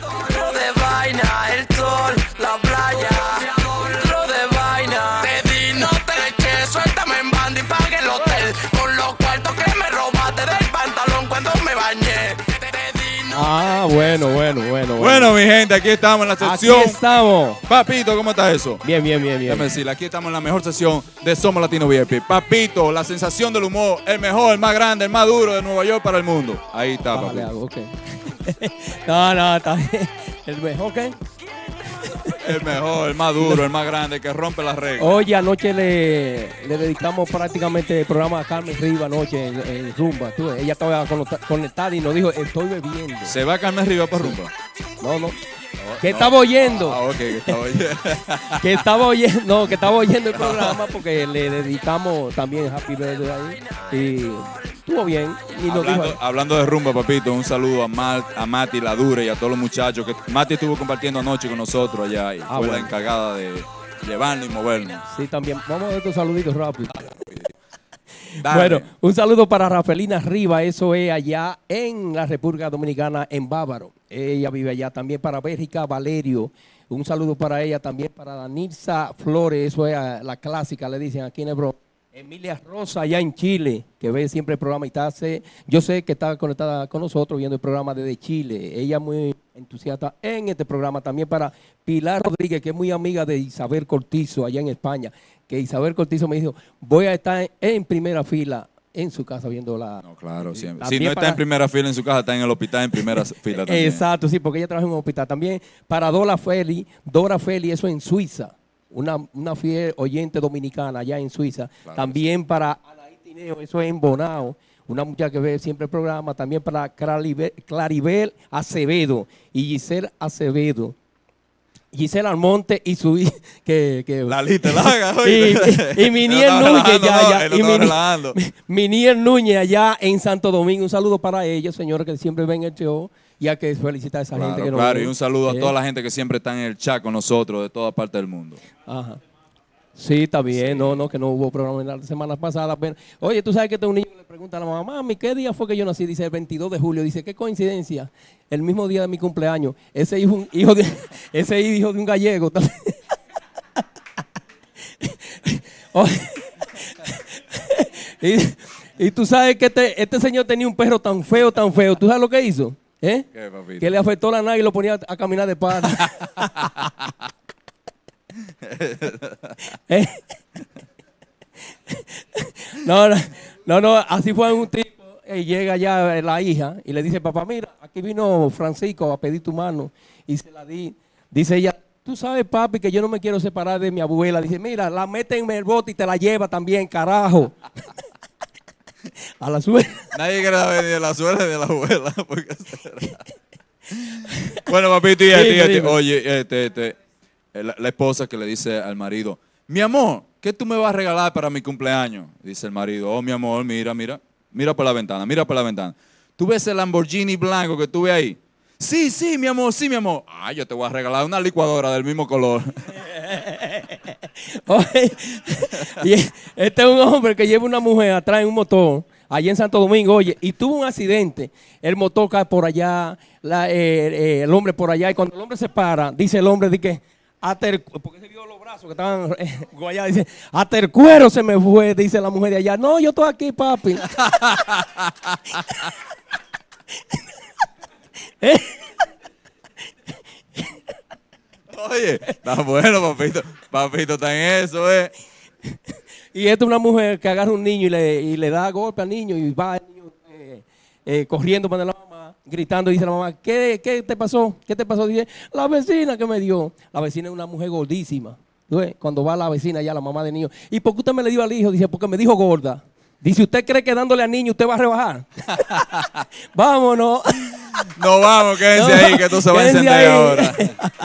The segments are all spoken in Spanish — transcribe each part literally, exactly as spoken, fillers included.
Lo de vaina, el sol, la playa. Lo de vaina. Te di, no te eché, suéltame en banda y pague el hotel. Con los cuartos que me robaste del pantalón cuando me bañé. Te di, no Ah, bueno, bueno, bueno, bueno. Bueno, mi gente, aquí estamos en la sección. Aquí estamos. Papito, ¿cómo está eso? Bien, bien, bien, bien. Déjame decirle, aquí estamos en la mejor sesión de Somos Latino V I P. Papito, la sensación del humor, el mejor, el más grande, el más duro de Nueva York para el mundo. Ahí está, Vale, papito. hago, ok. No, no, está bien. El mejor, ¿qué? El mejor, el más duro, el más grande, que rompe las reglas. Oye, anoche le, le dedicamos prácticamente el programa a Carmen Riva anoche en, en Rumba. Tú, ella estaba conecta- conectada y nos dijo, estoy bebiendo. ¿Se va a Carmen Riva para rumba? No, no. Que estaba oyendo. Ah, ok, que estaba oyendo. Que estaba oyendo, no, que estaba oyendo el programa porque le dedicamos también Happy Birthday ahí. Y estuvo bien. Y nos Hablando, dijo, hablando de rumba, papito, un saludo a, Mal, a Mati La Dura y a todos los muchachos que Mati estuvo compartiendo anoche con nosotros allá y Ah, fue bueno. la encargada de llevarnos y movernos. sí, también. Vamos a ver estos saluditos rápido. Dale. Bueno, un saludo para Rafaelina Riva, eso es allá en la República Dominicana, en Bávaro. Ella vive allá. También para Bélgica, Valerio. Un saludo para ella, también para Danilza Flores, eso es a la clásica, le dicen aquí en el Bronx. Emilia Rosa, allá en Chile, que ve siempre el programa y está, hace- yo sé que está conectada con nosotros viendo el programa desde Chile. Ella muy entusiasta en este programa. También para Pilar Rodríguez, que es muy amiga de Isabel Cortizo, allá en España, que Isabel Cortizo me dijo, voy a estar en, en primera fila en su casa viendo la... No, claro, siempre. También Si no está para- en primera fila en su casa, está en el hospital en primera fila también. Exacto, sí, porque ella trabaja en un hospital. También para Dora Feli, Dora Feli, eso en Suiza. Una, una fiel oyente dominicana allá en Suiza. Claro, También para Anaí Tineo, eso es en Bonao. Una muchacha que ve siempre el programa. También para Claribel, Claribel Acevedo y Giselle Acevedo. Giselle Almonte y su hija, que, que La lista larga, y, oíste. y, y Miniel Él no Núñez estaba ya, relajando, ya, no, él no y estaba Mini- relajando. Miniel Núñez allá en Santo Domingo. Un saludo para ellos, señores, que siempre ven el show. Y hay que felicitar a esa gente Claro, que nos claro, ve. y un saludo a Eh, toda la gente que siempre está en el chat con nosotros de toda parte del mundo. Ajá. Sí, está bien, no, no, que no hubo programa en la semana pasada. Pero, oye, tú sabes que este un niño le pregunta a la mamá, mami, ¿qué día fue que yo nací? Dice el veintidós de julio. Dice, qué coincidencia, el mismo día de mi cumpleaños. Ese hijo, hijo de, ese hijo de un gallego. Oye, y, y tú sabes que este, este señor tenía un perro tan feo, tan feo. ¿Tú sabes lo que hizo? ¿Eh? ¿Qué, papito? Que le afectó la nariz y lo ponía a caminar de pata. ¿Eh? No, no, no, no, así fue un tipo. Y llega ya la hija y le dice, papá, mira, aquí vino Francisco a pedir tu mano. Y se la di. Dice ella, tú sabes, papi, que yo no me quiero separar de mi abuela. Dice, mira, la mete en el bote y te la lleva también, carajo. A la suerte. Nadie quiere saber ni de la suerte ni de la abuela. Porque será. Bueno, papito, y Dime, este, y este, dime. oye, este, este, la, la esposa que le dice al marido, mi amor, ¿qué tú me vas a regalar para mi cumpleaños? Dice el marido, oh, mi amor, mira, mira, mira por la ventana, mira por la ventana. ¿Tú ves el Lamborghini blanco que tú ves ahí? Sí, sí, mi amor, sí, mi amor. Ah, yo te voy a regalar una licuadora del mismo color. Oye, y este es un hombre que lleva una mujer atrás en un motor, allá en Santo Domingo, oye, y tuvo un accidente. El motor cae por allá, la, eh, eh, el hombre por allá, y cuando el hombre se para, dice el hombre, dice que, hasta el, porque se vio los brazos que estaban eh, guayados, dice, hasta el cuero se me fue, dice la mujer de allá. No, yo estoy aquí, papi. ¿Eh? Oye, está bueno, papito. Papito está en eso, eh. Y esta es una mujer que agarra un niño y le, y le da golpe al niño y va el niño eh, eh, corriendo para la mamá, gritando. Dice la mamá, ¿qué, ¿qué te pasó? ¿Qué te pasó? Dice, la vecina que me dio. La vecina es una mujer gordísima. ¿Tú ves? Cuando va la vecina ya, la mamá del niño. ¿Y por qué usted me le dio al hijo? Dice, porque me dijo gorda. Dice, ¿usted cree que dándole al niño usted va a rebajar? Vámonos. No vamos, quédense No, ahí, que esto se va a quédense encender ahí. ahora.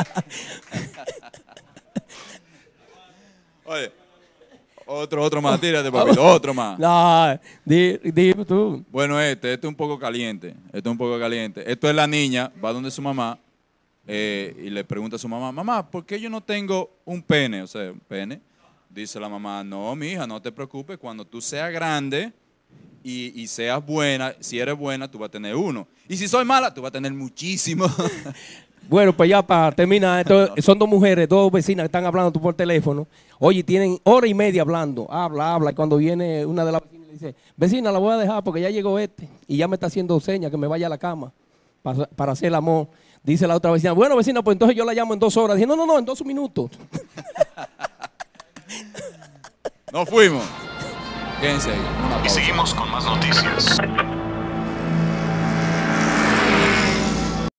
Oye, otro, otro más, tírate, papito, otro más. No, di, di tú. Bueno, este, este es un poco caliente, este es un poco caliente. Esto es la niña, va donde su mamá eh, y le pregunta a su mamá, mamá, ¿por qué yo no tengo un pene? O sea, un pene. Dice la mamá, no, mija, no te preocupes, cuando tú seas grande y, y seas buena, si eres buena, tú vas a tener uno. Y si soy mala, tú vas a tener muchísimo. Bueno, pues ya para terminar, entonces, son dos mujeres, dos vecinas que están hablando por teléfono. Oye, tienen hora y media hablando. Habla, habla. Y cuando viene una de las vecinas le dice, vecina, la voy a dejar porque ya llegó este. Y ya me está haciendo señas que me vaya a la cama para, para hacer el amor. Dice la otra vecina, bueno, vecina, pues entonces yo la llamo en dos horas. Dije, no, no, no, en dos minutos. Nos fuimos. Quédense ahí. Y seguimos con más noticias.